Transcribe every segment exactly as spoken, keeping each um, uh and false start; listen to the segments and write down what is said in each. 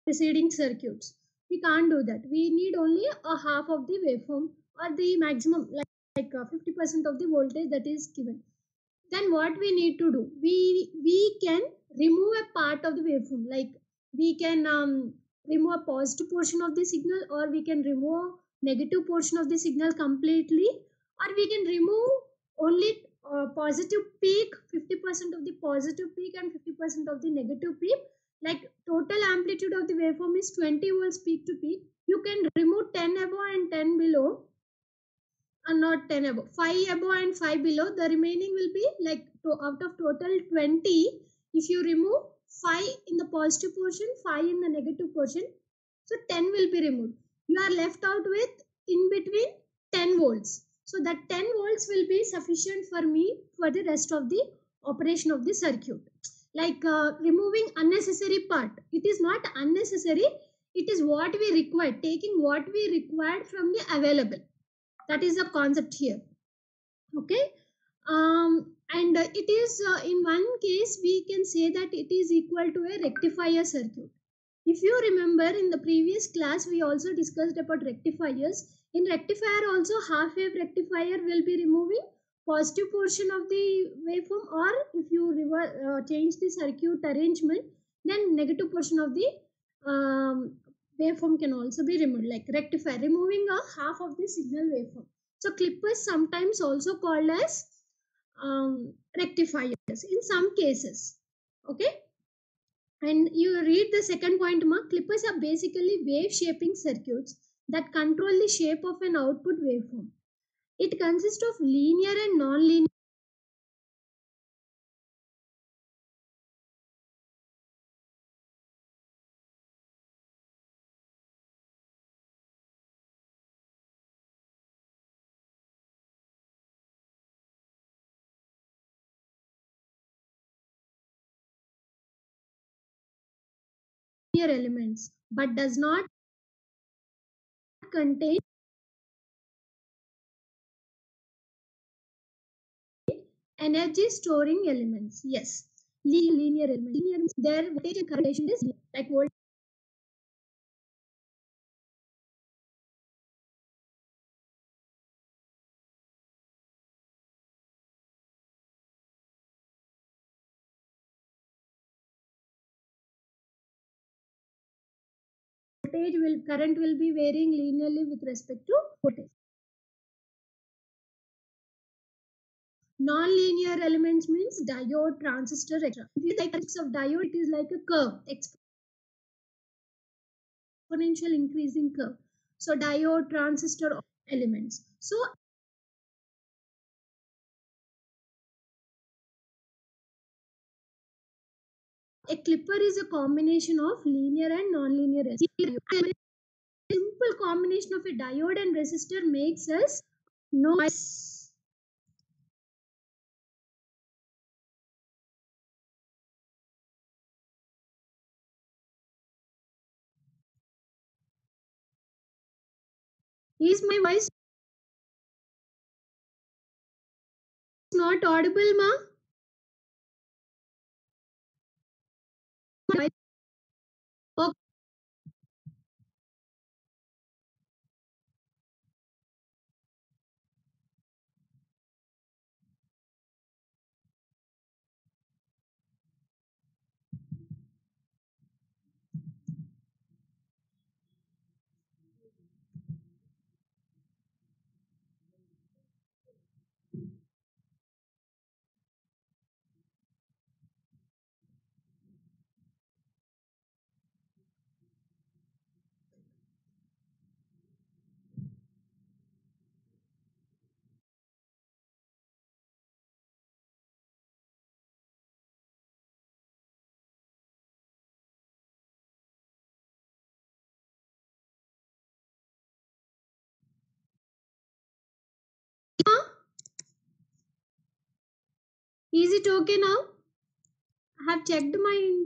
preceding circuits. We can't do that. We need only a half of the waveform or the maximum, like, like uh, fifty percent of the voltage that is given. Then what we need to do? We we can remove a part of the waveform. Like we can um, remove a positive portion of the signal, or we can remove negative portion of the signal completely, or we can remove only uh, positive peak, fifty percent of the positive peak and fifty percent of the negative peak. Like total amplitude of the waveform is twenty volts peak to peak. You can remove ten above and ten below, and not ten above, five above and five below. The remaining will be like to, out of total twenty, if you remove five in the positive portion, five in the negative portion, so ten will be removed. You are left out with in between ten volts. So that ten volts will be sufficient for me for the rest of the operation of the circuit. Like uh, removing unnecessary part, it is not unnecessary, it is what we require, taking what we required from the available. That is the concept here. Okay. Um, and uh, it is uh, in one case we can say that it is equal to a rectifier circuit. If you remember, in the previous class we also discussed about rectifiers. In rectifier also, half wave rectifier will be removing positive portion of the waveform, or if you reverse, uh, change the circuit arrangement, then negative portion of the um, waveform can also be removed, like rectifier removing a half of the signal waveform. So clippers sometimes also called as um, rectifiers in some cases. Okay. And you read the second point, mark. Clippers are basically wave shaping circuits that control the shape of an output waveform. It consists of linear and non-linear elements, but does not contain energy storing elements. Yes, linear elements. Linear means their voltage and current relation is like voltage. Voltage will current will be varying linearly with respect to voltage. Non-linear elements means diode, transistor, et cetera. If you like of diode, it is like a curve, exponential increasing curve. So diode, transistor elements. So a clipper is a combination of linear and non-linear resistors. Simple combination of a diode and resistor makes us noise. Is my voice not audible, ma? Okay. Is it okay now? I have checked my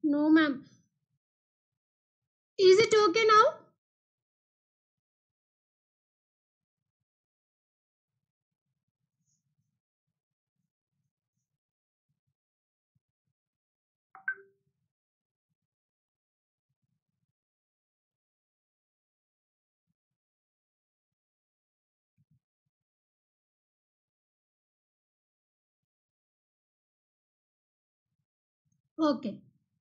No, ma'am. Is it okay now? Okay.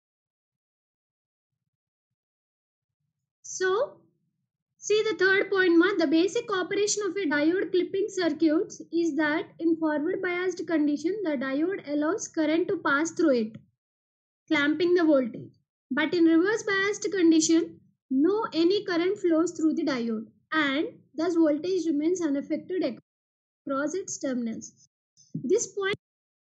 So, see the third point, ma. The basic operation of a diode clipping circuits is that in forward biased condition, the diode allows current to pass through it, clamping the voltage. But in reverse biased condition, no any current flows through the diode and thus voltage remains unaffected across its terminals. This point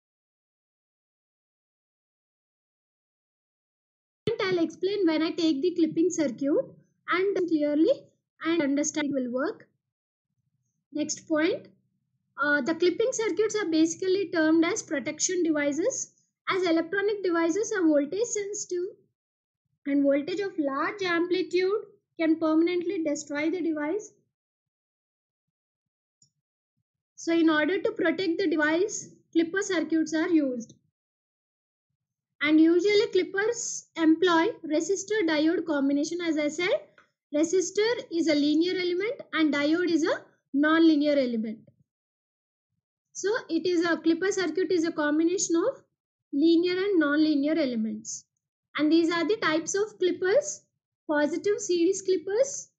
I'll explain when I take the clipping circuit and clearly and understand will work. Next point, uh, the clipping circuits are basically termed as protection devices, as electronic devices are voltage sensitive and voltage of large amplitude can permanently destroy the device. So in order to protect the device, clipper circuits are used. And usually clippers employ resistor diode combination. As I said, resistor is a linear element and diode is a non-linear element. So it is a clipper circuit is a combination of linear and non-linear elements. And these are the types of clippers: positive series clippers,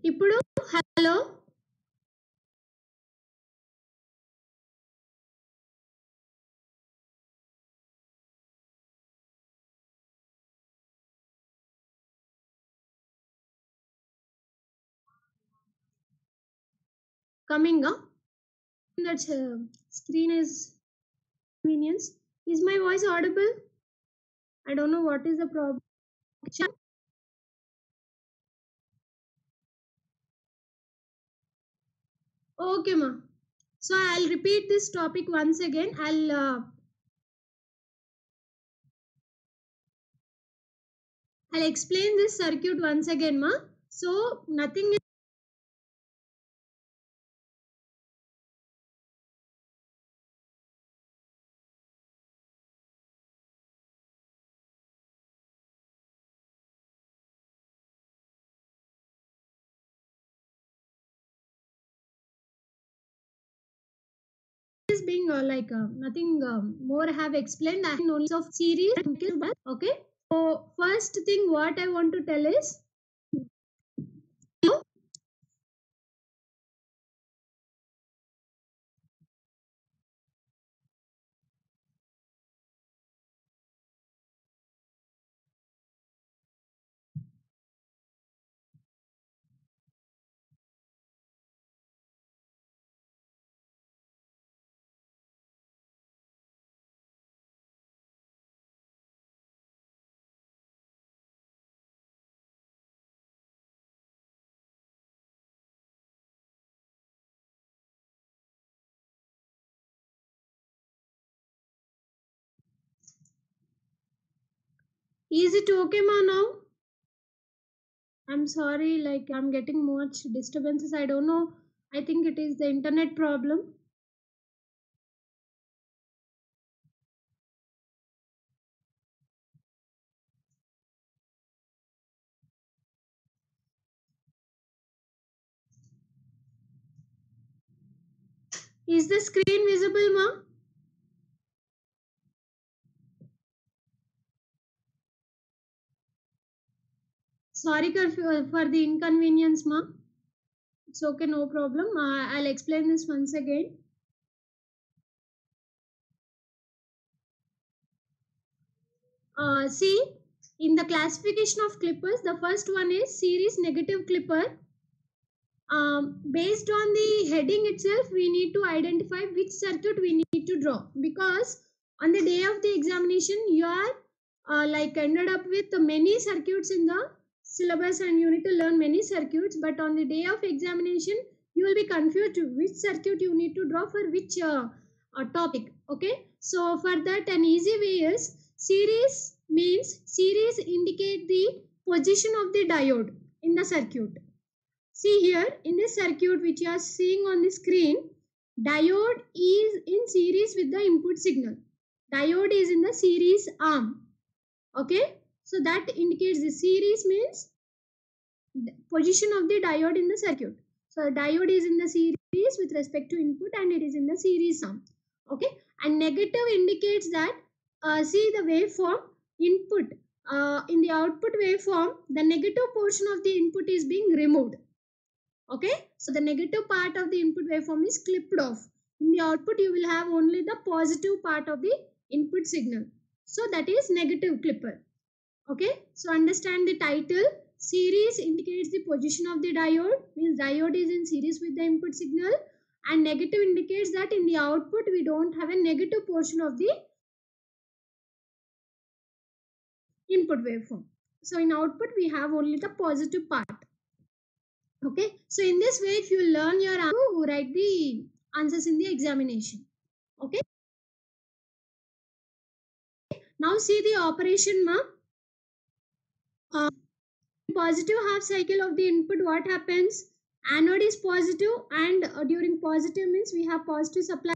ఇప్పుడు hello coming up that uh, screen is convenience. Is my voice audible? I don't know what is the problem. Okay, ma. So I'll repeat this topic once again. I'll uh, I'll explain this circuit once again, ma. So nothing is being uh, like uh, nothing um, more have explained. I only of series. Okay. So first thing what I want to tell is is it okay, ma? Now I'm sorry, like I'm getting much disturbances. I don't know. I think it is the internet problem. Is the screen visible, ma? Sorry for, for the inconvenience, ma. It's okay, no problem. Uh, I'll explain this once again. Uh, see, in the classification of clippers, the first one is series negative clipper. Um, based on the heading itself, we need to identify which circuit we need to draw, because on the day of the examination, you are uh, like ended up with many circuits in the syllabus and you need to learn many circuits, but on the day of examination, you will be confused which circuit you need to draw for which uh, uh, topic. Okay, so for that, an easy way is series means series indicate the position of the diode in the circuit. See here in this circuit which you are seeing on the screen, diode is in series with the input signal. Diode is in the series arm. Okay, so that indicates the series means the position of the diode in the circuit. So diode is in the series with respect to input and it is in the series arm. Okay, and negative indicates that uh, see the waveform input uh, in the output waveform, the negative portion of the input is being removed. Okay, so the negative part of the input waveform is clipped off. In the output, you will have only the positive part of the input signal. So that is negative clipper. Okay, so understand the title. Series indicates the position of the diode, means diode is in series with the input signal, and negative indicates that in the output we don't have a negative portion of the input waveform. So in output we have only the positive part. Okay, so in this way, if you learn your answer, you write the answers in the examination. Okay, now see the operation, ma. Uh, positive half cycle of the input, what happens? Anode is positive, and uh, during positive means we have positive supply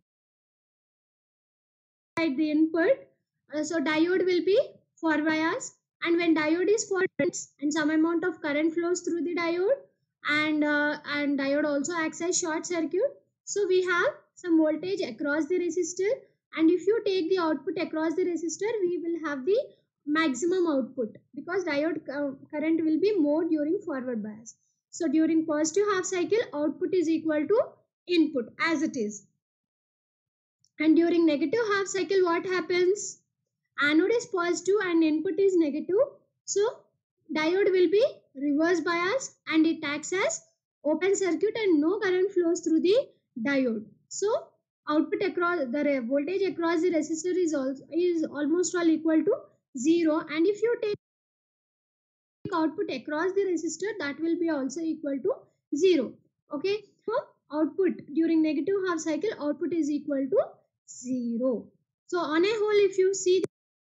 at the input. Uh, so diode will be forward bias, and when diode is forward and some amount of current flows through the diode, and uh, and diode also acts as short circuit. So we have some voltage across the resistor, and if you take the output across the resistor, we will have the maximum output because diode uh, current will be more during forward bias. So during positive half cycle, output is equal to input as it is. And during negative half cycle, what happens? Anode is positive and input is negative. So diode will be reverse bias and it acts as open circuit and no current flows through the diode. So output across the voltage across the resistor is also is almost all equal to zero, and if you take output across the resistor, that will be also equal to zero. Okay, so output during negative half cycle, output is equal to zero. So on a whole, if you see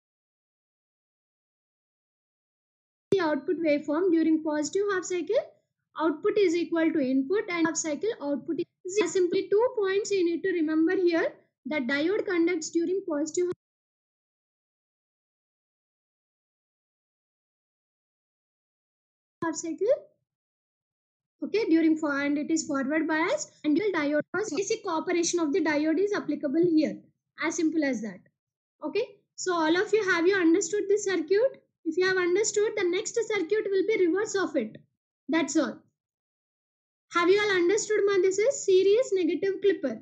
the output waveform during positive half cycle, output is equal to input, and half cycle output is zero. Simply two points you need to remember here, that diode conducts during positive half cycle, okay, during for and it is forward bias, and dual diode basic operation of the diode is applicable here. As simple as that. Okay, so all of you, have you understood this circuit? If you have understood, the next circuit will be reverse of it. That's all. Have you all understood, ma? This is series negative clipper.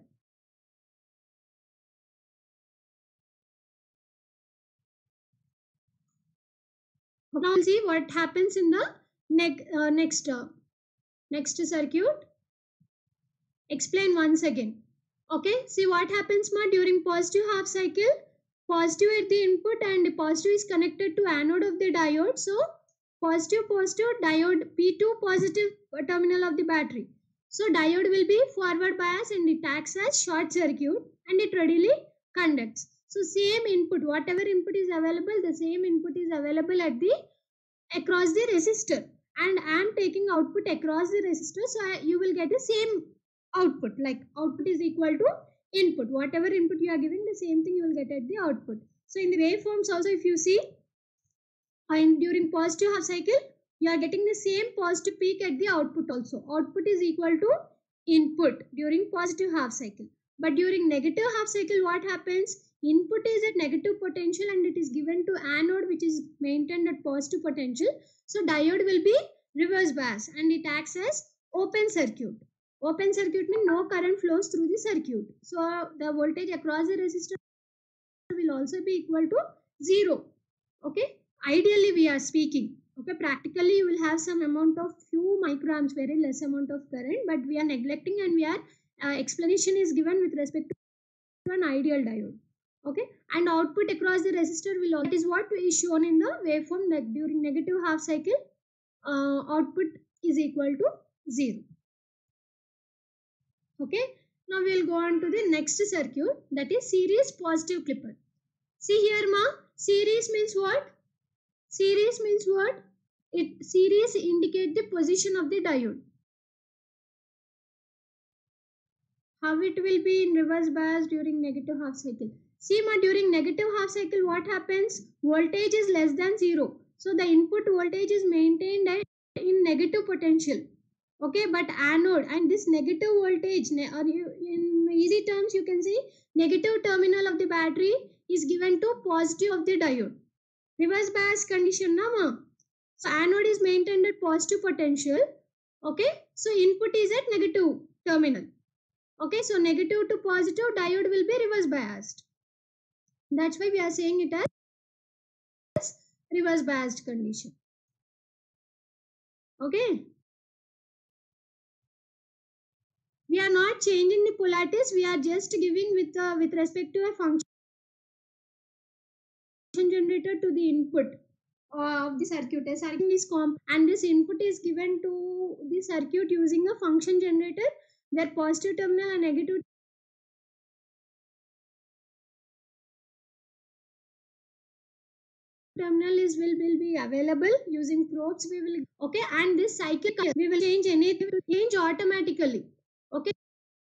Now we'll see what happens in the ne uh, next uh, next circuit. Explain once again. Okay, see what happens, ma, during positive half cycle. Positive at the input and positive is connected to anode of the diode. So positive positive diode P two positive terminal of the battery. So diode will be forward bias and it acts as short circuit and it readily conducts. So same input, whatever input is available, the same input is available at the across the resistor, and I am taking output across the resistor, so I, you will get the same output, like output is equal to input. Whatever input you are giving, the same thing you will get at the output. So in the waveforms also, if you see, and during positive half cycle, you are getting the same positive peak at the output also. Output is equal to input during positive half cycle. But during negative half cycle, what happens? Input is at negative potential and it is given to anode, which is maintained at positive potential. So diode will be reverse bias and it acts as open circuit. Open circuit means no current flows through the circuit. So the voltage across the resistor will also be equal to zero. Okay, ideally we are speaking. Okay, practically you will have some amount of few microamps, very less amount of current, but we are neglecting and we are uh, explanation is given with respect to an ideal diode. Okay, and output across the resistor will also, that is what is shown in the waveform, that during negative half cycle uh, output is equal to zero. Okay, now we will go on to the next circuit, that is series positive clipper. See here, ma, series means what? Series means what? It series indicate the position of the diode. How it will be in reverse bias during negative half cycle? See, ma, during negative half cycle, what happens? Voltage is less than zero. So the input voltage is maintained at in negative potential. Okay, but anode and this negative voltage, or in easy terms, you can see negative terminal of the battery is given to positive of the diode. Reverse bias condition, na, ma? So anode is maintained at positive potential. Okay, so input is at negative terminal. Okay, so negative to positive, diode will be reverse biased. That's why we are saying it as reverse biased condition. Okay. We are not changing the polarities. We are just giving with uh, with respect to a function generator to the input of the circuit. A circuit is comp and this input is given to the circuit using a function generator where positive terminal and negative terminal is will, will be available. Using probes we will, okay, and this cycle we will change anything to change automatically. Okay,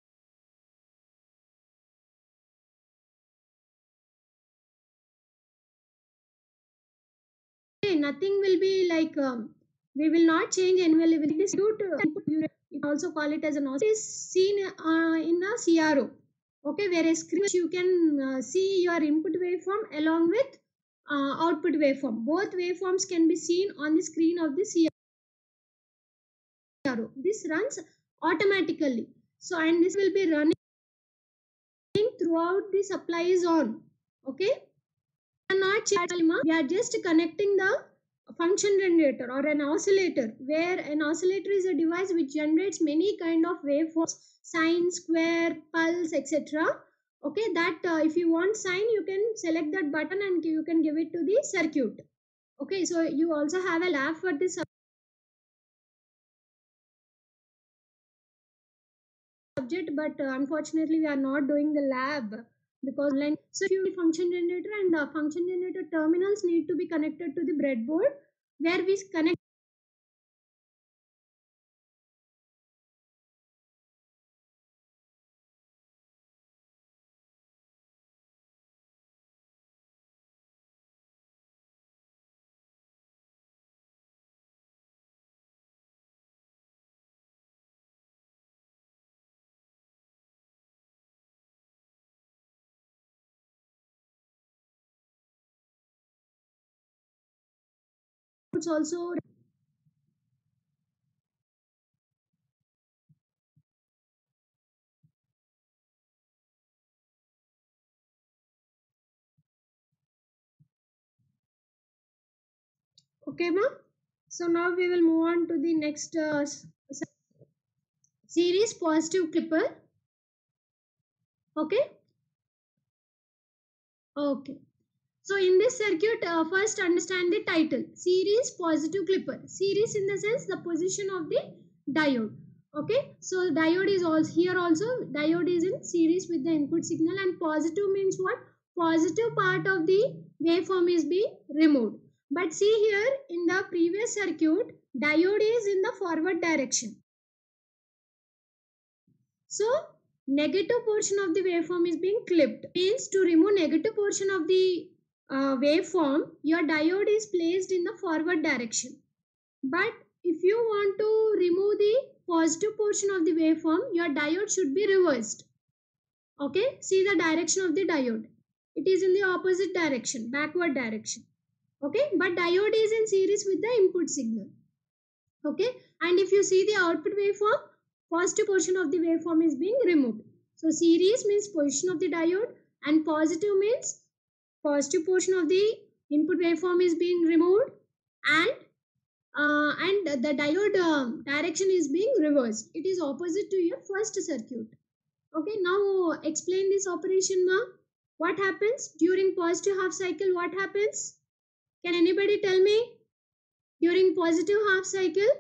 nothing will be like um, we will not change and will this due to input, you also call it as an oscillator, is seen uh, in a C R O. Okay, whereas screen you can uh, see your input waveform along with uh, output waveform. Both waveforms can be seen on the screen of the C R O. R O. This runs automatically. So, and this will be running throughout the supply is on. Okay. We are not changing, we are just connecting the function generator or an oscillator, where an oscillator is a device which generates many kind of waveforms, sine, square, pulse, et cetera. Okay, that uh, if you want sine, you can select that button and you can give it to the circuit. Okay, so you also have a lab for this subject, but uh, unfortunately we are not doing the lab because online. So if you function generator and uh, function generator terminals need to be connected to the breadboard, where we connect also. Okay, ma. So now we will move on to the next uh, series positive clipper. Okay. Okay. So in this circuit, uh, first understand the title. Series positive clipper. Series in the sense the position of the diode. Okay. So diode is also here also. Diode is in series with the input signal, and positive means what? Positive part of the waveform is being removed. But see here in the previous circuit, diode is in the forward direction. So negative portion of the waveform is being clipped. Means to remove negative portion of the uh, waveform, your diode is placed in the forward direction. But if you want to remove the positive portion of the waveform, your diode should be reversed. Okay, see the direction of the diode. It is in the opposite direction, backward direction. Okay, but diode is in series with the input signal. Okay, and if you see the output waveform, positive portion of the waveform is being removed. So series means position of the diode, and positive means positive portion of the input waveform is being removed, and uh, and the diode uh, direction is being reversed. It is opposite to your first circuit. Okay, now explain this operation, ma. What happens during positive half cycle? What happens? Can anybody tell me? During positive half cycle,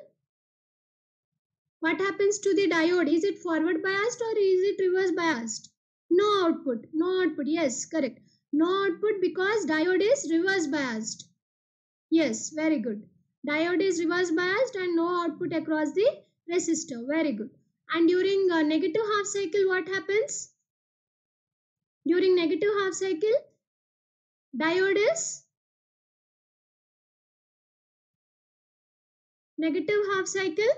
what happens to the diode? Is it forward biased or is it reverse biased? No output. No output. Yes, correct. No output because diode is reverse biased. Yes, very good. Diode is reverse biased and no output across the resistor. Very good. And during uh, negative half cycle, what happens? During negative half cycle, diode is negative half cycle.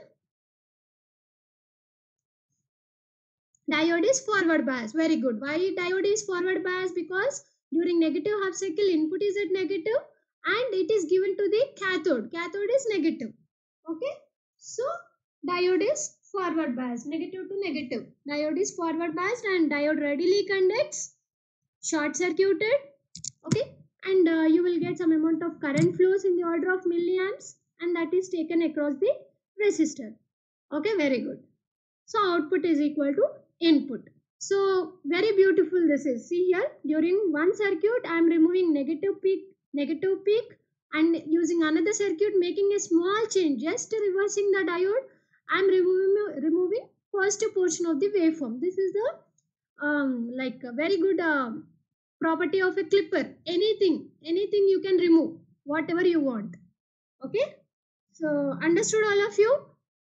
Diode is forward bias. Very good. Why diode is forward bias? Because during negative half cycle, input is at negative and it is given to the cathode. Cathode is negative. Okay. So diode is forward bias. Negative to negative. Diode is forward biased and diode readily conducts. Short circuited. Okay. And uh, you will get some amount of current flows in the order of milliamps, and that is taken across the resistor. Okay. Very good. So output is equal to input. So very beautiful this is. See here, during one circuit I am removing negative peak, negative peak, and using another circuit making a small change, just reversing the diode, I am removing removing positive portion of the waveform. This is the um, like a very good uh, property of a clipper. Anything, anything you can remove, whatever you want. Okay. So understood all of you?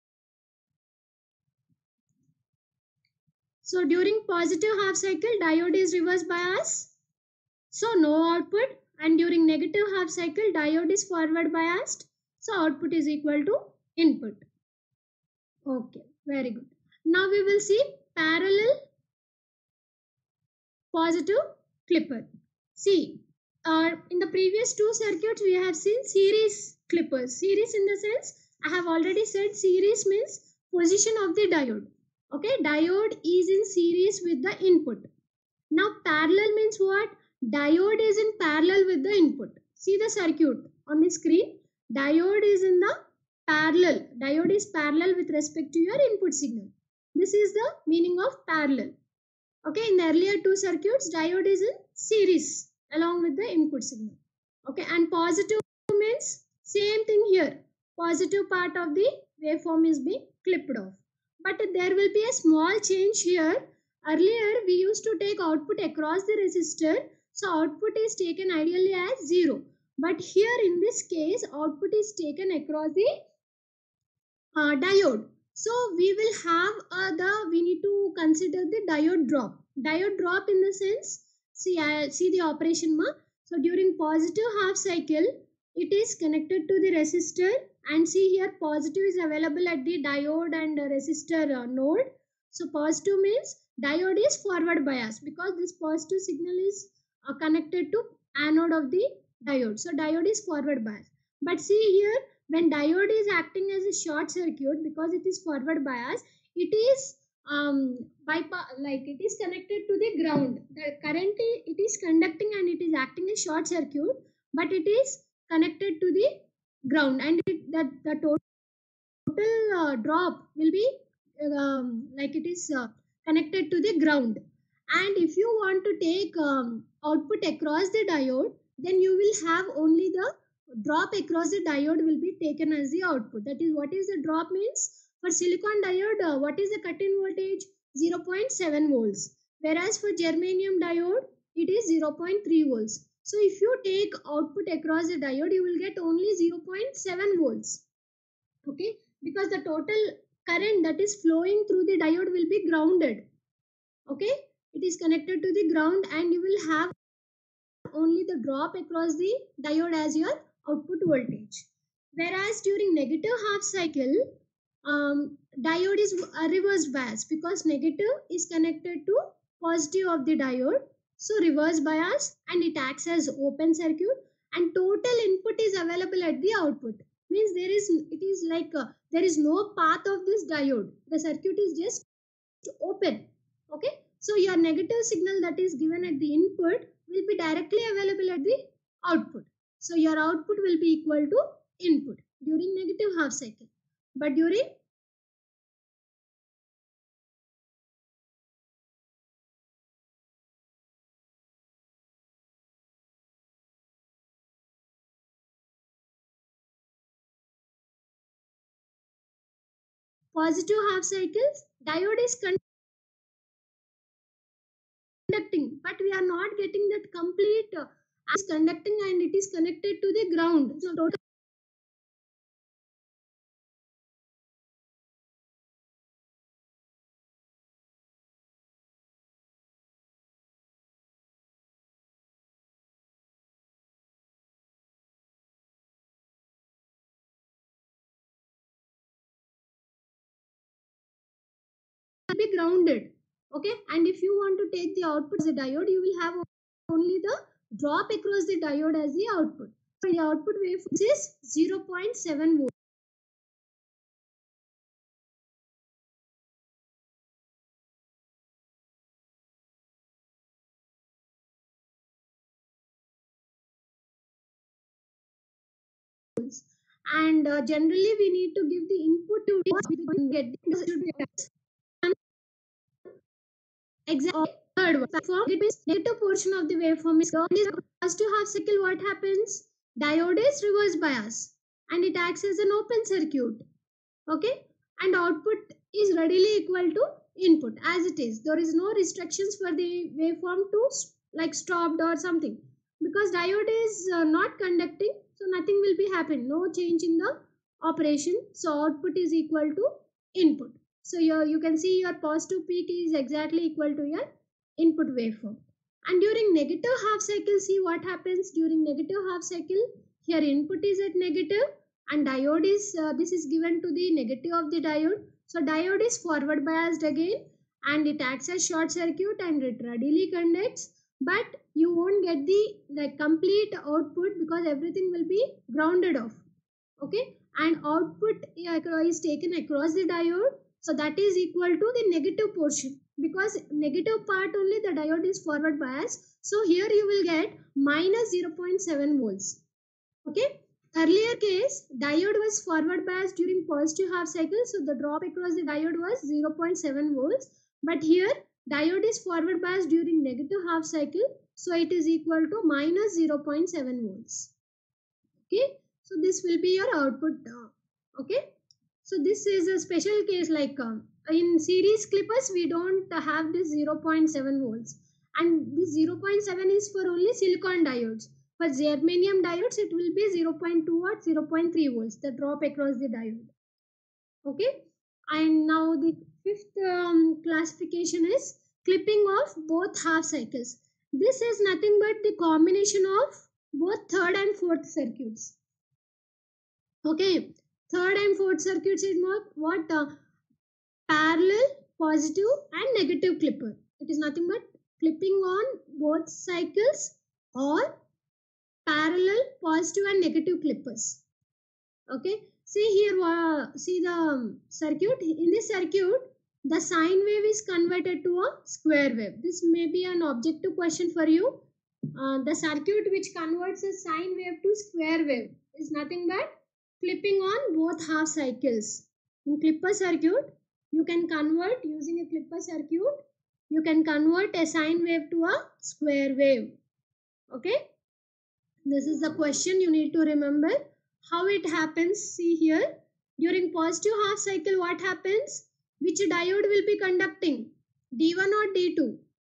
So during positive half cycle, diode is reverse bias. So no output. And during negative half cycle, diode is forward biased. So output is equal to input. Okay, very good. Now we will see parallel positive clipper. See, uh, in the previous two circuits, we have seen series clippers. Series in the sense, I have already said series means position of the diode. Okay, diode is in series with the input. Now parallel means what? Diode is in parallel with the input. See the circuit on the screen. Diode is in the parallel. Diode is parallel with respect to your input signal. This is the meaning of parallel. Okay, in the earlier two circuits, diode is in series along with the input signal. Okay, and positive means same thing here. Positive part of the waveform is being clipped off. But there will be a small change here. Earlier, we used to take output across the resistor. So, output is taken ideally as zero. But here in this case, output is taken across the uh, diode. So we will have uh, the, we need to consider the diode drop. Diode drop in the sense, see, I see the operation ma. So during positive half cycle, it is connected to the resistor, and see here positive is available at the diode and uh, resistor uh, node. So positive means diode is forward bias because this positive signal is uh, connected to anode of the diode. So diode is forward bias. But see here, when diode is acting as a short circuit, because it is forward bias, it is um, bypass, like it is connected to the ground. The currently it is conducting and it is acting as short circuit, but it is connected to the ground, and it, that the total uh, drop will be um, like it is uh, connected to the ground. And if you want to take um, output across the diode, then you will have only the drop across the diode will be taken as the output. That is, what is the drop means? For silicon diode, uh, what is the cut-in voltage? zero point seven volts. Whereas for germanium diode, it is zero point three volts. So if you take output across the diode, you will get only zero point seven volts. Okay, because the total current that is flowing through the diode will be grounded. Okay, it is connected to the ground, and you will have only the drop across the diode as your output voltage. Whereas during negative half cycle, um, diode is a reverse bias because negative is connected to positive of the diode. So reverse bias, and it acts as open circuit, and total input is available at the output. Means there is, it is like uh, there is no path of this diode. The circuit is just open. Okay, so your negative signal that is given at the input will be directly available at the output. So your output will be equal to input during negative half cycle. But during positive half cycles, diode is conducting, but we are not getting that complete uh, is conducting, and it is connected to the ground. So total will be grounded. Okay, and if you want to take the output as a diode, you will have only the drop across the diode as the output. So the output waveform is zero point seven volts. And uh, generally we need to give the input to get the exactly third one. Form it means negative portion of the waveform is positive half cycle. What happens? Diode is reverse bias, and it acts as an open circuit. Okay, and output is readily equal to input as it is. There is no restrictions for the waveform to like stopped or something, because diode is uh, not conducting, so nothing will be happen. No change in the operation. So output is equal to input. So your, you can see your positive peak is exactly equal to your input waveform. And during negative half cycle, see what happens during negative half cycle. Here input is at negative, and diode is, uh, this is given to the negative of the diode. So diode is forward biased again, and it acts as short circuit, and it readily conducts. But you won't get the like complete output because everything will be grounded off. Okay, and output is taken across the diode, so that is equal to the negative portion, because negative part only the diode is forward biased. So here you will get minus zero point seven volts. Okay. Earlier case, diode was forward biased during positive half cycle, so the drop across the diode was zero point seven volts. But here, diode is forward biased during negative half cycle, so it is equal to minus zero point seven volts. Okay, so this will be your output. Uh, okay, so this is a special case, like uh, in series clippers, we don't have this zero point seven volts, and this zero point seven is for only silicon diodes. For germanium diodes, it will be zero point two or zero point three volts, the drop across the diode. Okay, and now the fifth um, classification is clipping of both half cycles. This is nothing but the combination of both third and fourth circuits. Okay, third and fourth circuits is what? what uh, parallel, positive and negative clipper. It is nothing but clipping on both cycles or parallel, positive and negative clippers. Okay, see here, uh, see the um, circuit. In this circuit, the sine wave is converted to a square wave. This may be an objective question for you. Uh, the circuit which converts a sine wave to square wave is nothing but clipping on both half cycles. In clipper circuit, you can convert using a clipper circuit. You can convert a sine wave to a square wave. Okay. This is the question you need to remember. How it happens, see here. During positive half cycle, what happens? Which diode will be conducting? D one or D two?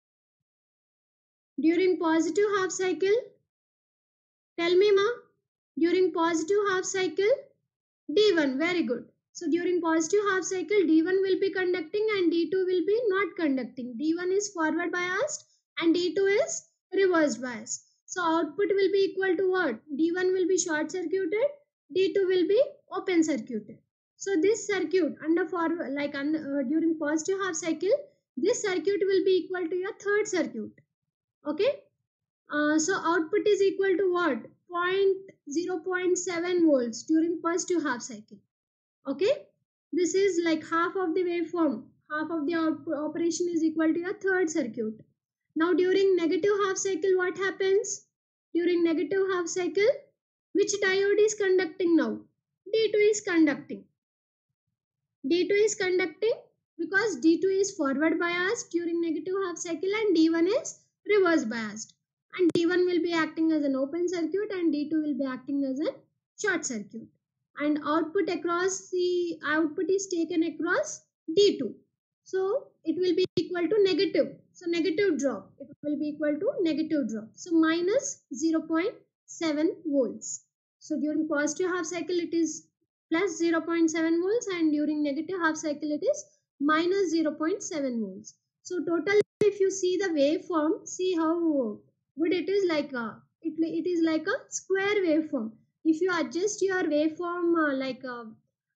During positive half cycle, tell me ma. During positive half cycle, D one, very good. So during positive half cycle, D one will be conducting and D two will be not conducting. D one is forward biased and D two is reverse biased. So output will be equal to what? D one will be short circuited, D two will be open circuited. So this circuit under forward, like under, uh, during positive half cycle, this circuit will be equal to your third circuit. Okay. Uh, so output is equal to what? zero point seven volts during positive half cycle. Okay. This is like half of the waveform. Half of the output operation is equal to your third circuit. Now during negative half cycle, what happens? During negative half cycle, which diode is conducting now? D two is conducting. D two is conducting because D two is forward biased during negative half cycle and D one is reverse biased. And D one will be acting as an open circuit and D two will be acting as a short circuit. And output across the output is taken across D two. So it will be equal to negative. So negative drop. It will be equal to negative drop. So minus zero point seven volts. So during positive half cycle it is plus zero point seven volts and during negative half cycle it is minus zero point seven volts. So total, if you see the waveform, see how good it is, like a, it, it is like a square waveform. If you adjust your waveform uh, like a,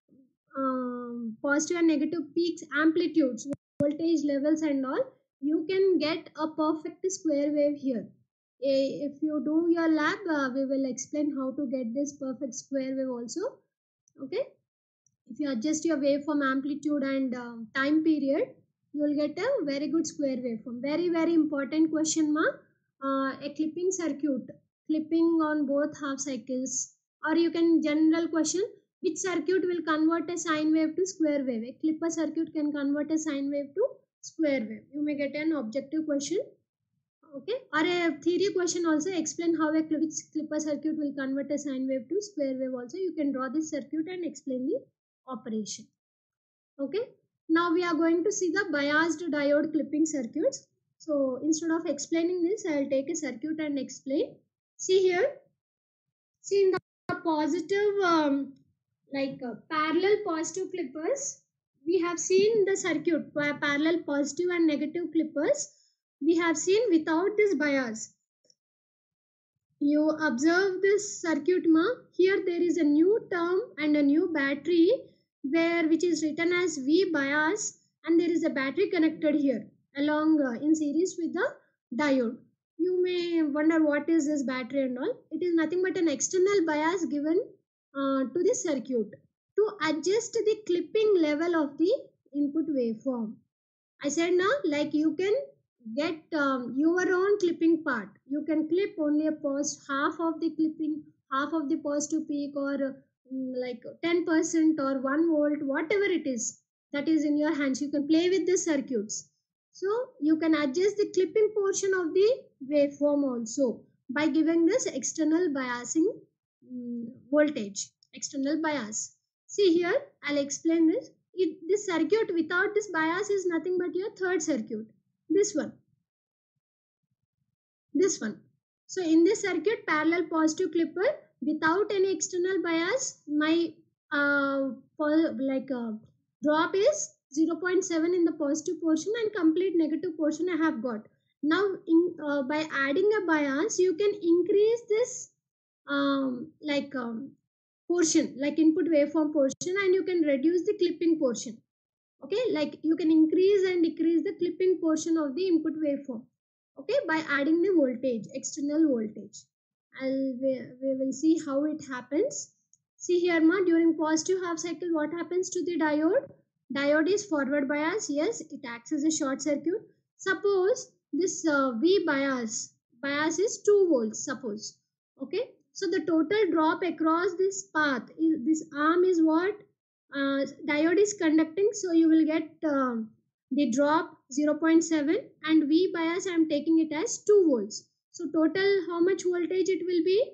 um, positive and negative peaks, amplitudes, voltage levels and all, you can get a perfect square wave here. If you do your lab, uh, we will explain how to get this perfect square wave also. Okay. If you adjust your waveform amplitude and uh, time period, you will get a very good square waveform. Very, very important question, ma. Uh, a clipping circuit, clipping on both half cycles, or you can general question, which circuit will convert a sine wave to square wave? A clipper circuit can convert a sine wave to square wave. You may get an objective question. Okay, or a theory question also, explain how a clipper circuit will convert a sine wave to square wave also. You can draw this circuit and explain the operation. Okay, now we are going to see the biased diode clipping circuits. So instead of explaining this, I will take a circuit and explain. See here, see in the positive um, like uh, parallel positive clippers, we have seen the circuit parallel positive and negative clippers. We have seen without this bias. You observe this circuit, ma. Here there is a new term and a new battery where which is written as V bias, and there is a battery connected here along uh, in series with the diode. You may wonder what is this battery and all. It is nothing but an external bias given uh, to the circuit to adjust the clipping level of the input waveform. I said now, like you can get um, your own clipping part. You can clip only a post, half of the clipping, half of the positive peak, or mm, like ten percent or one volt, whatever it is that is in your hands. You can play with the circuits. So you can adjust the clipping portion of the waveform also by giving this external biasing mm, voltage, external bias. See here, I'll explain this. It, this circuit without this bias is nothing but your third circuit. This one. This one. So in this circuit, parallel positive clipper without any external bias, my uh, like uh, drop is zero point seven in the positive portion and complete negative portion I have got. Now in, uh, by adding a bias, you can increase this um, like um, portion, like input waveform portion, and you can reduce the clipping portion. Okay, like you can increase and decrease the clipping portion of the input waveform, okay, by adding the voltage, external voltage. I'll we, we will see how it happens. See here ma, during positive half cycle what happens to the diode? Diode is forward bias. Yes, it acts as a short circuit. Suppose this uh, V bias bias is two volts, suppose. Okay, so the total drop across this path is, this arm is what? Uh, diode is conducting, so you will get um, the drop zero point seven, and V bias I am taking it as two volts. So total how much voltage it will be?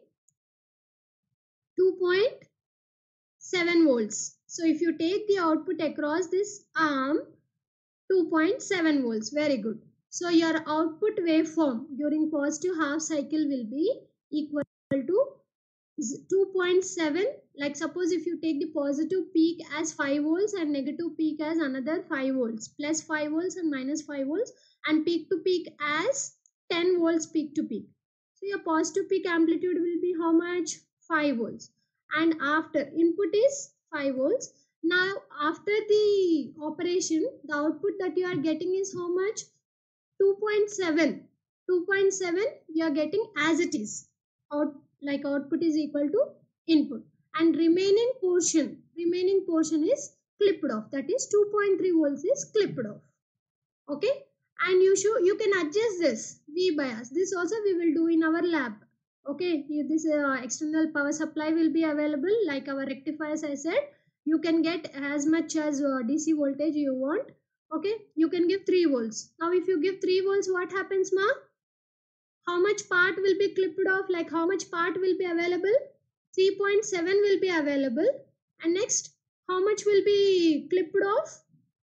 two point seven volts. So if you take the output across this arm, two point seven volts. Very good. So your output waveform during positive half cycle will be equal to two point seven. Like suppose if you take the positive peak as five volts and negative peak as another five volts, plus five volts and minus five volts, and peak to peak as ten volts peak to peak. So your positive peak amplitude will be how much? five volts. And after input is five volts. Now after the operation, the output that you are getting is how much? two point seven. two point seven you are getting as it is. Out, like output is equal to input, and remaining portion remaining portion is clipped off, that is two point three volts is clipped off. Okay, and you should you can adjust this V bias. This also we will do in our lab. Okay, this uh, external power supply will be available, like our rectifiers I said. You can get as much as uh, D C voltage you want. Okay, you can give three volts. Now if you give three volts, what happens ma? How much part will be clipped off? Like how much part will be available? three point seven will be available. And next, how much will be clipped off?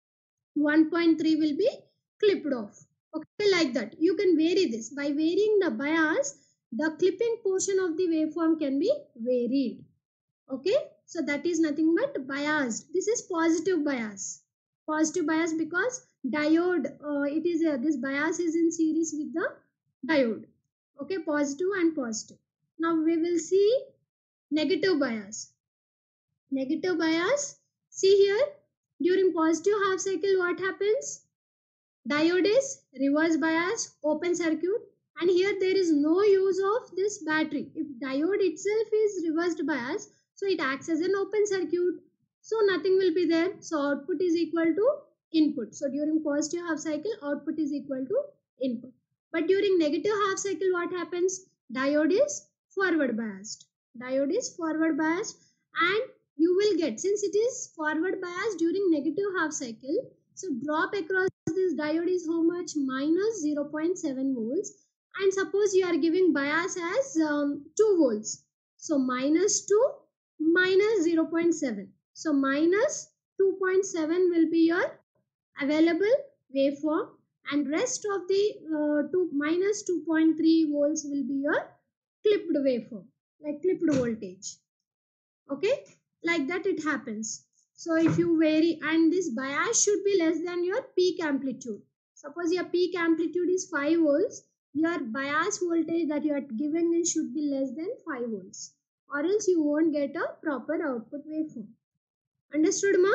one point three will be clipped off. Okay, like that. You can vary this. By varying the bias, the clipping portion of the waveform can be varied. Okay, so that is nothing but biased. This is positive bias. Positive bias because diode, uh, it is uh, this bias is in series with the diode. Okay, positive and positive. Now we will see negative bias. Negative bias, see here, during positive half cycle what happens? Diode is reverse bias, open circuit, and here there is no use of this battery. If diode itself is reversed bias, so it acts as an open circuit, so nothing will be there. So output is equal to input. So during positive half cycle, output is equal to input. But during negative half cycle, what happens? Diode is forward biased. Diode is forward biased, and you will get, since it is forward biased during negative half cycle, so drop across this diode is how much? Minus zero point seven volts. And suppose you are giving bias as um, two volts. So minus two minus zero point seven. So minus two point seven will be your available waveform, and rest of the uh, two, minus two point three volts will be your clipped waveform, like clipped voltage. Okay, like that it happens. So if you vary, and this bias should be less than your peak amplitude. Suppose your peak amplitude is five volts, your bias voltage that you are giving is should be less than five volts, or else you won't get a proper output waveform. Understood ma?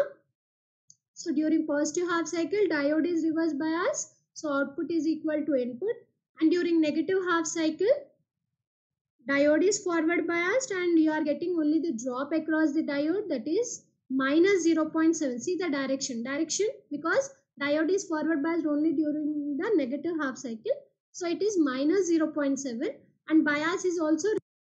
So during positive half cycle, diode is reverse bias, so output is equal to input. And during negative half cycle, diode is forward biased and you are getting only the drop across the diode, that is minus zero point seven. See the direction, direction because diode is forward biased only during the negative half cycle. So it is minus zero point seven and bias is also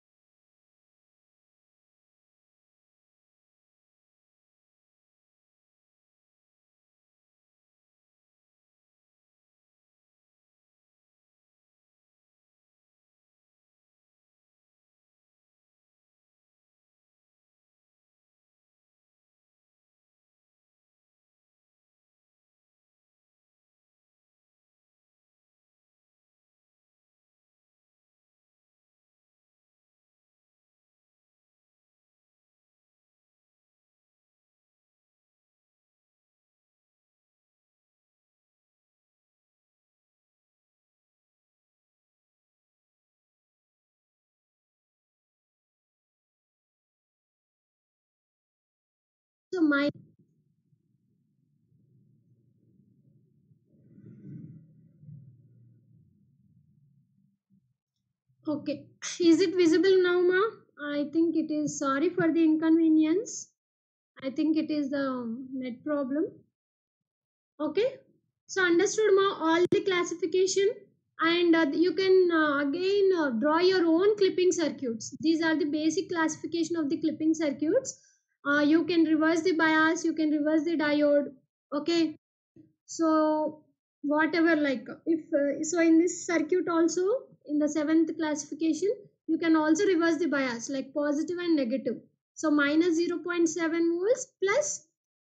so minus. Okay, is it visible now, ma? I think it is. Sorry for the inconvenience. I think it is the net problem. Okay, so understood, ma, all the classification, and uh, you can uh, again uh, draw your own clipping circuits. These are the basic classification of the clipping circuits. Uh, you can reverse the bias, you can reverse the diode. Okay, so whatever, like if uh, so in this circuit also, in the seventh classification, you can also reverse the bias like positive and negative. So minus zero point seven volts plus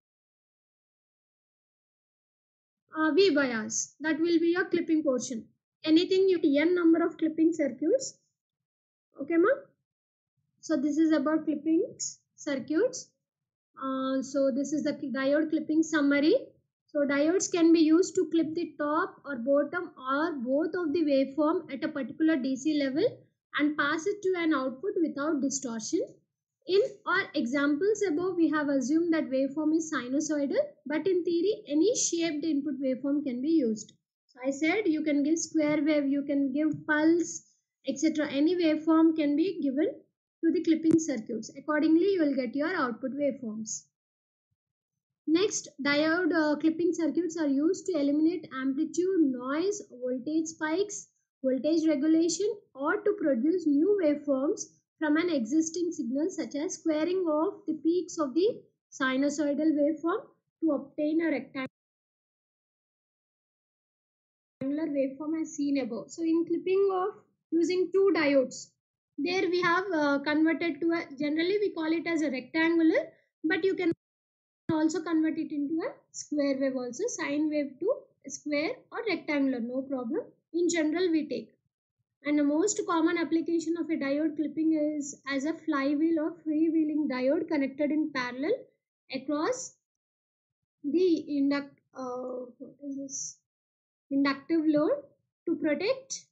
uh, V bias, that will be your clipping portion. Anything you n number of clipping circuits. Okay, ma? So this is about clipping circuits. Uh, so this is the diode clipping summary. So diodes can be used to clip the top or bottom or both of the waveform at a particular D C level and pass it to an output without distortion. In our examples above, we have assumed that waveform is sinusoidal, but in theory, any shaped input waveform can be used. So I said you can give square wave, you can give pulse, et cetera. Any waveform can be given to the clipping circuits. Accordingly, you will get your output waveforms. Next, diode uh, clipping circuits are used to eliminate amplitude, noise, voltage spikes, voltage regulation, or to produce new waveforms from an existing signal, such as squaring of the peaks of the sinusoidal waveform to obtain a rectangular waveform as seen above. So in clipping of using two diodes, there we have uh, converted to a, generally we call it as a rectangular, but you can also convert it into a square wave also, sine wave to square or rectangular, no problem. In general we take. And the most common application of a diode clipping is as a flywheel or freewheeling diode connected in parallel across the induct uh, what is this inductive load to protect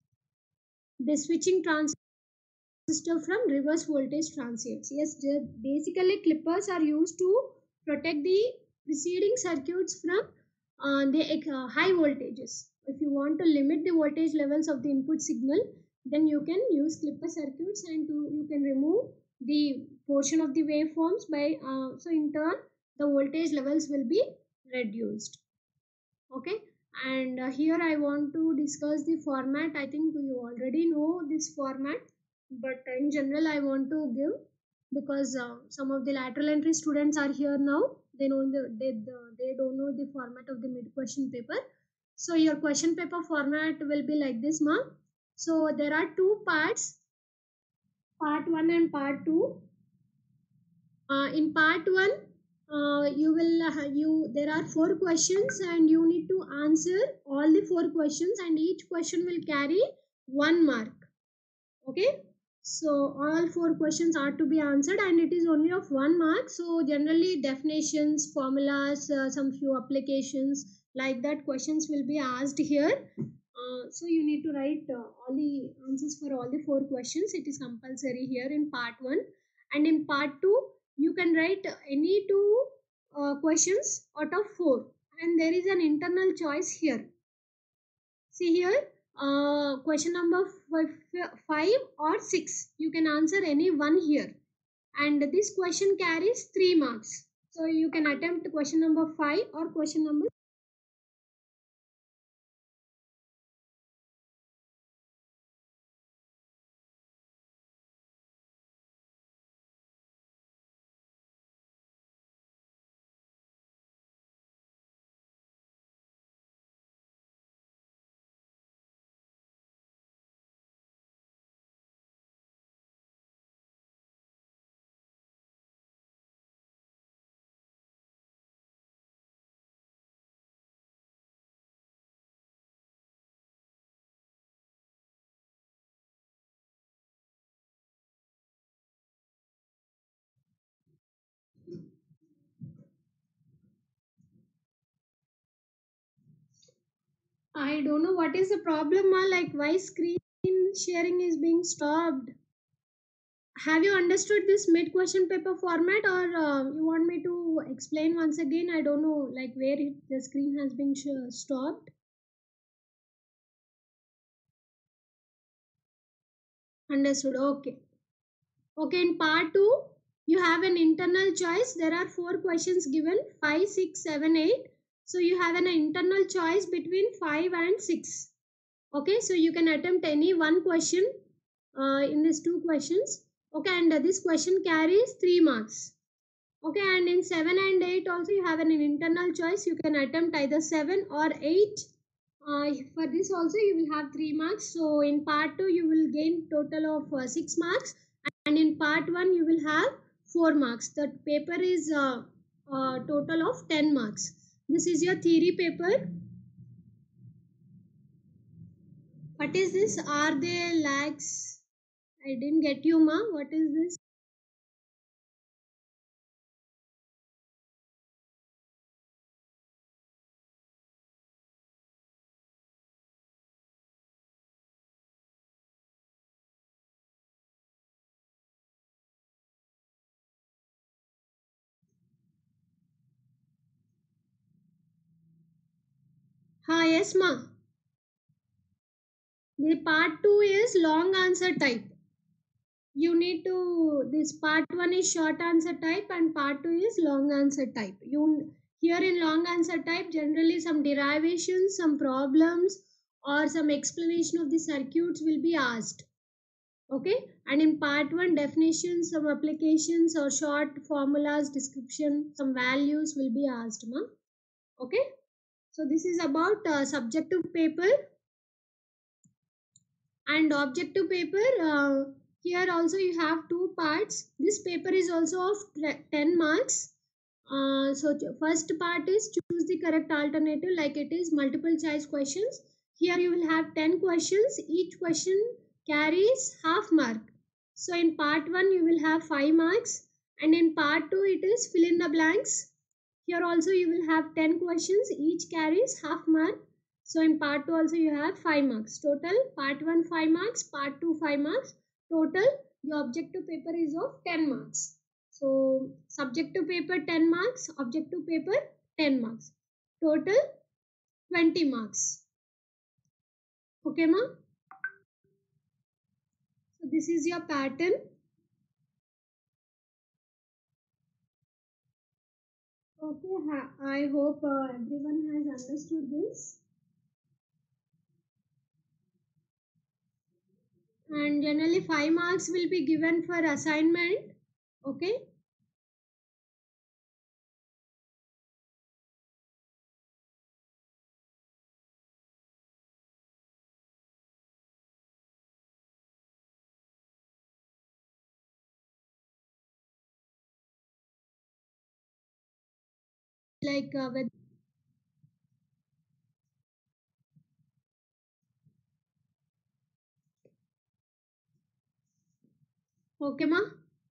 the switching transistor from reverse voltage transients. Yes, basically clippers are used to protect the preceding circuits from uh, the uh, high voltages. If you want to limit the voltage levels of the input signal, then you can use clipper circuits and to, you can remove the portion of the waveforms by uh, so in turn the voltage levels will be reduced. Okay, and uh, here I want to discuss the format. I think you already know this format, but in general I want to give, because uh, some of the lateral entry students are here now. They know the they, the, they don't know the format of the mid question paper. So your question paper format will be like this, ma. So there are two parts, part one and part two. Uh, in part one, uh, you will uh, you there are four questions and you need to answer all the four questions, and each question will carry one mark. Okay, so all four questions are to be answered and it is only of one mark. So generally definitions, formulas, uh, some few applications like that questions will be asked here. Uh, so you need to write uh, all the answers for all the four questions. It is compulsory here in part one, and in part two you can write any two uh, questions out of four, and there is an internal choice here. See here, uh, question number f- five or six. You can answer any one here. And this question carries three marks. So you can attempt question number five or question number. I don't know what is the problem, ma. Like why screen sharing is being stopped. Have you understood this mid question paper format, or uh, you want me to explain once again? I don't know, like where it, the screen has been sh- stopped. Understood. Okay. Okay. In part two, you have an internal choice. There are four questions given: five, six, seven, eight. So you have an internal choice between five and six. Okay. So you can attempt any one question uh, in these two questions. Okay. And uh, this question carries three marks. Okay, and in seven and eight also you have an internal choice. You can attempt either seven or eight. Uh, for this also you will have three marks. So in part two you will gain total of uh, six marks, and in part one you will have four marks. The paper is uh, uh, total of ten marks. This is your theory paper. What is this? Are they lags? I didn't get you, ma. What is this? Ha, yes, ma. The part two is long answer type. You need to, this part one is short answer type and part two is long answer type. You here in long answer type generally some derivations, some problems or some explanation of the circuits will be asked. Okay, and in part one definitions, some applications or short formulas, description, some values will be asked, ma. Okay, so this is about uh, subjective paper. And objective paper, uh, here also you have two parts. This paper is also of ten marks. Uh, so first part is choose the correct alternative, like it is multiple choice questions. Here you will have ten questions. Each question carries half mark. So in part one you will have five marks, and in part two it is fill in the blanks. Here also you will have ten questions. Each carries half mark. So in part two also you have five marks. Total part one five marks, part two five marks. Total the objective paper is of ten marks. So subjective paper ten marks, objective paper ten marks. Total twenty marks. Okay, ma? So this is your pattern. Okay, I hope uh, everyone has understood this. And generally five marks will be given for assignment. Okay. Like uh, with okay, ma?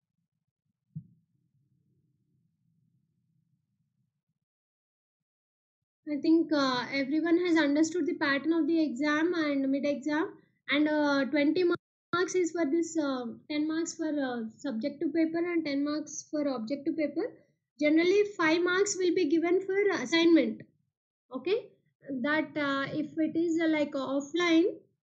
I think uh, everyone has understood the pattern of the exam and mid exam, and uh, twenty marks is for this, uh, ten marks for uh, subjective paper and ten marks for objective paper. Generally, five marks will be given for assignment. Okay, that uh, if it is uh, like uh, offline,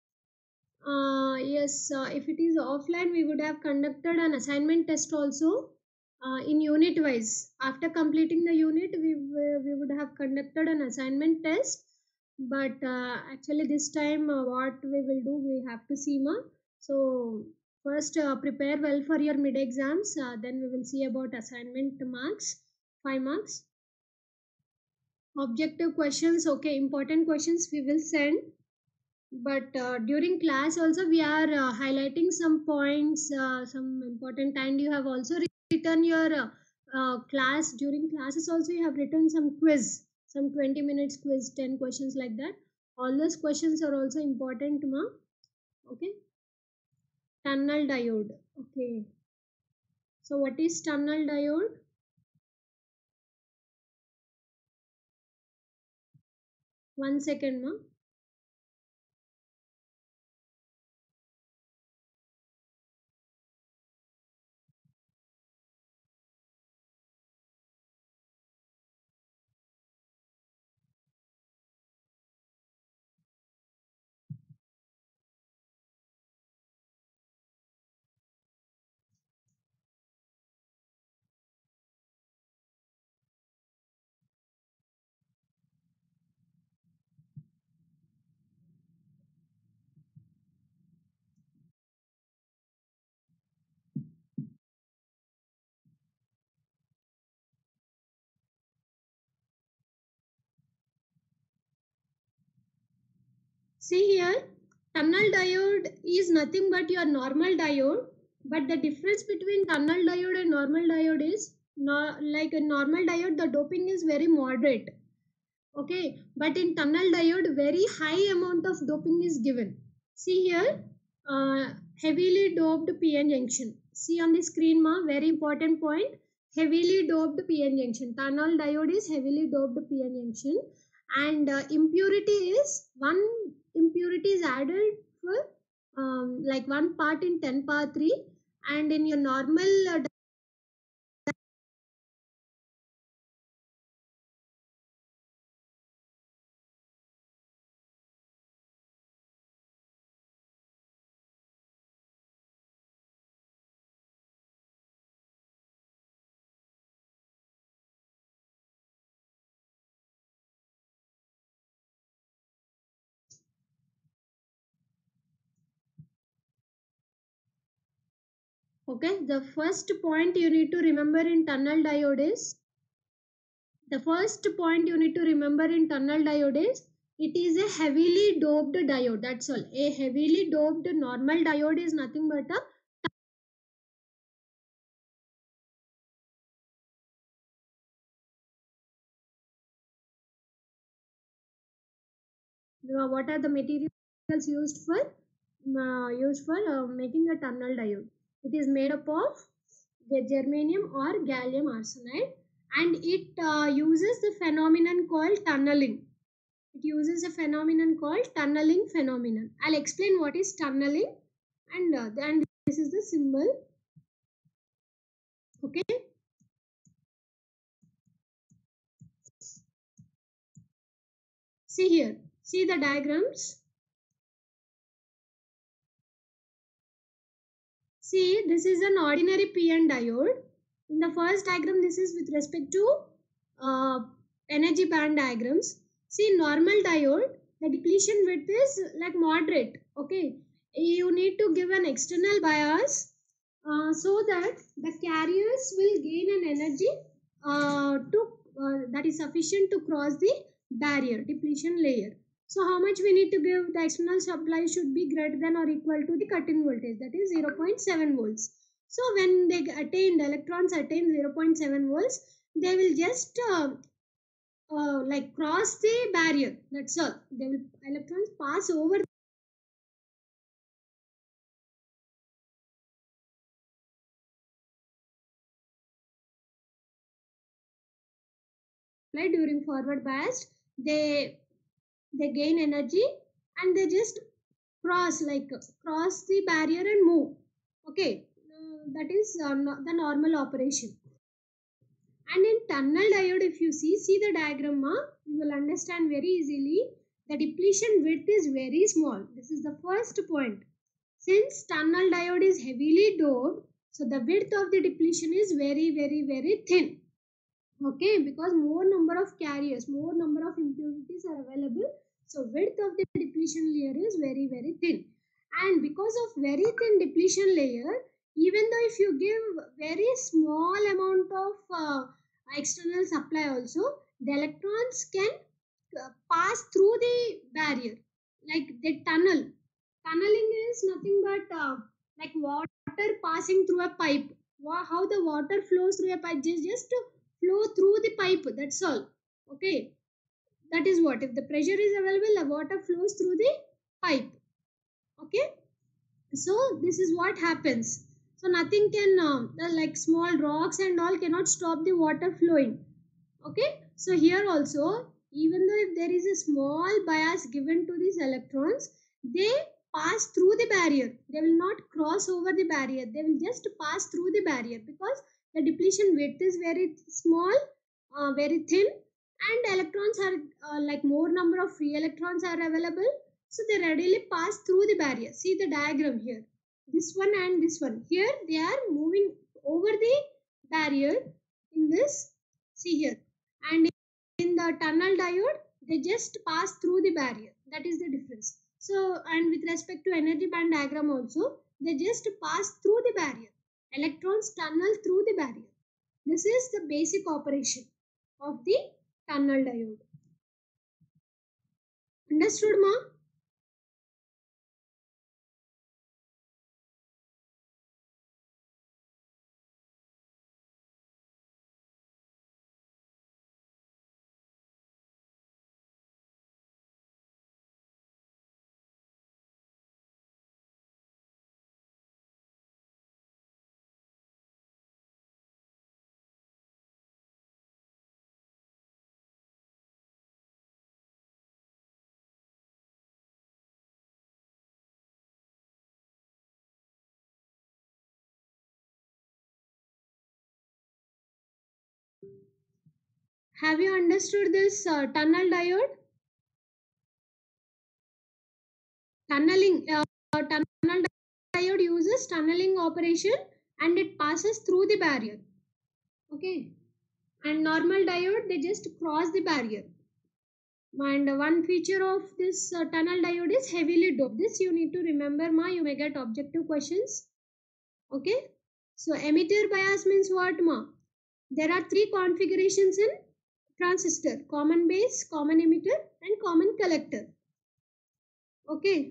Uh, yes, uh, if it is offline, we would have conducted an assignment test also uh, in unit wise. After completing the unit, we, w- we would have conducted an assignment test. But uh, actually, this time, uh, what we will do, we have to see, ma. So, first, uh, prepare well for your mid exams. Uh, then, we will see about assignment marks, five marks. Objective questions, okay, important questions we will send, but uh, during class also we are uh, highlighting some points, uh, some important, and you have also written your uh, uh, class, during classes also you have written some quiz, some twenty minutes quiz, ten questions like that. All those questions are also important, ma. Okay. Tunnel diode, okay. So what is tunnel diode? One second, ma. See here, tunnel diode is nothing but your normal diode, but the difference between tunnel diode and normal diode is, no, like a normal diode, the doping is very moderate. Okay, but in tunnel diode, very high amount of doping is given. See here, uh, heavily doped P N junction. See on the screen, ma, very important point. Heavily doped P N junction. Tunnel diode is heavily doped P N junction, and uh, impurity is one impurity is added for um, like one part in ten power three, and in your normal uh, okay, the first point you need to remember in tunnel diode is, the first point you need to remember in tunnel diode is, it is a heavily doped diode. That's all. A heavily doped normal diode is nothing but a, uh, what are the materials used for uh, used for uh, making a tunnel diode. It is made up of the germanium or gallium arsenide, and it uh, uses the phenomenon called tunneling. It uses a phenomenon called tunneling phenomenon. I'll explain what is tunneling, and uh, and this is the symbol. Okay. See here. See the diagrams. See, this is an ordinary P N diode. In the first diagram, this is with respect to uh, energy band diagrams. See, normal diode, the depletion width is like moderate. Okay. You need to give an external bias uh, so that the carriers will gain an energy uh, to uh, that is sufficient to cross the barrier, depletion layer. So how much we need to give? The external supply should be greater than or equal to the cut-in voltage, that is zero point seven volts. So when they attain, the electrons attain zero point seven volts, they will just uh, uh, like cross the barrier. That's all. They will, electrons pass over the during forward bias. They they gain energy, and they just cross, like cross the barrier and move. Okay, uh, that is uh, no, the normal operation. And in tunnel diode, if you see, see the diagram, ma, you will understand very easily. The depletion width is very small. This is the first point. Since tunnel diode is heavily doped, so the width of the depletion is very very very thin. Okay, because more number of carriers, more number of impurities are available, so width of the depletion layer is very very thin. And because of very thin depletion layer, even though if you give very small amount of uh, external supply also, the electrons can uh, pass through the barrier, like the tunnel. Tunneling is nothing but uh, like water passing through a pipe. How the water flows through a pipe, just just to flow through the pipe, that's all. Okay, that is what, if the pressure is available, the water flows through the pipe. Okay, so this is what happens. So nothing can um, the, like small rocks and all cannot stop the water flowing. Okay, so here also, even though if there is a small bias given to these electrons, they pass through the barrier. They will not cross over the barrier, they will just pass through the barrier, because the depletion width is very small, uh, very thin, and electrons are uh, like more number of free electrons are available, so they readily pass through the barrier. See the diagram here, this one and this one, here they are moving over the barrier in this, see here, and in the tunnel diode they just pass through the barrier, that is the difference. So, and with respect to energy band diagram also, they just pass through the barrier, electrons tunnel through the barrier. This is the basic operation of the tunnel diode. Understood, ma? Have you understood this uh, tunnel diode? Tunneling, uh, tunnel diode uses tunneling operation and it passes through the barrier. Okay, and normal diode, they just cross the barrier. And one feature of this uh, tunnel diode is heavily doped. This you need to remember, ma. You may get objective questions. Okay, so emitter bias means what, ma? There are three configurations in transistor: common base, common emitter, and common collector. Okay.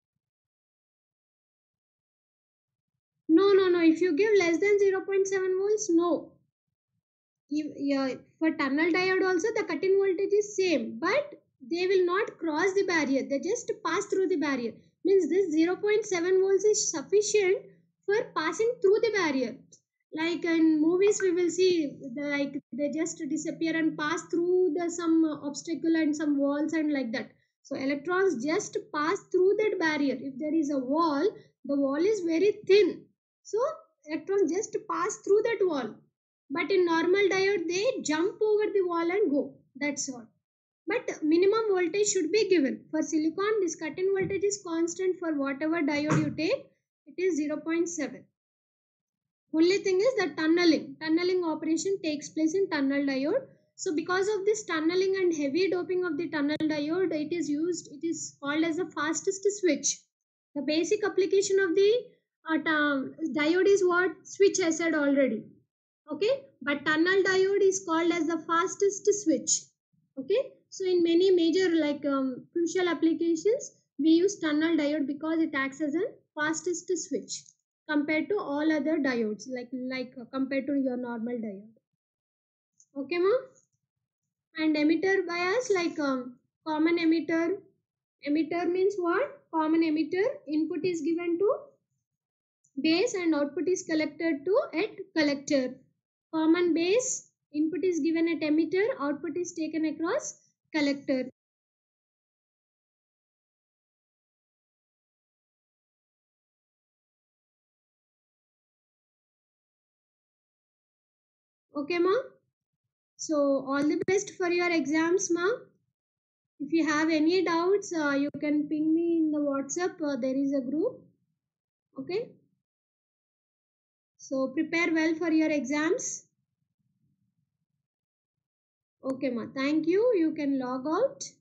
No, no, no. If you give less than zero point seven volts, no. You, yeah, for tunnel diode also the cut-in voltage is same, but they will not cross the barrier. They just pass through the barrier. Means this zero point seven volts is sufficient for passing through the barrier. Like in movies, we will see the, like they just disappear and pass through the some uh, obstacle and some walls and like that. So electrons just pass through that barrier. If there is a wall, the wall is very thin. So electrons just pass through that wall. But in normal diode, they jump over the wall and go. That's all. But minimum voltage should be given. For silicon, this cut-in voltage is constant for whatever diode you take. It is zero point seven. Only thing is that tunneling. Tunneling operation takes place in tunnel diode. So because of this tunneling and heavy doping of the tunnel diode, it is used, it is called as the fastest switch. The basic application of the uh, diode is what? Switch I said already. Okay, but tunnel diode is called as the fastest switch. Okay, so in many major like um, crucial applications, we use tunnel diode because it acts as a fastest switch compared to all other diodes, like like uh, compared to your normal diode. Okay, ma? And emitter bias, like um, common emitter. Emitter means what? Common emitter. Input is given to base and output is collected to at collector. Common base, input is given at emitter, output is taken across collector. Okay, ma? So all the best for your exams, ma. If you have any doubts, uh, you can ping me in the WhatsApp. Uh, there is a group. Okay, so prepare well for your exams. Okay ma, thank you, you can log out.